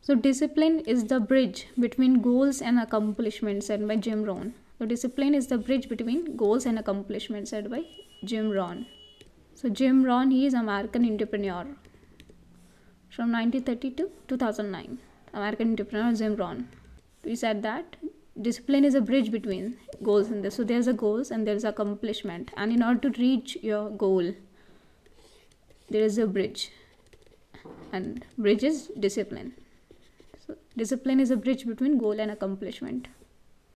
So discipline is the bridge between goals and accomplishments, said by Jim Rohn. So discipline is the bridge between goals and accomplishments, said by Jim Rohn. So Jim Rohn, he is American entrepreneur from 1930 to 2009. American entrepreneur Jim Rohn. We said that discipline is a bridge between goals and this. So there's a goals and there's accomplishment, and in order to reach your goal, there is a bridge, and bridge is discipline. So discipline is a bridge between goal and accomplishment.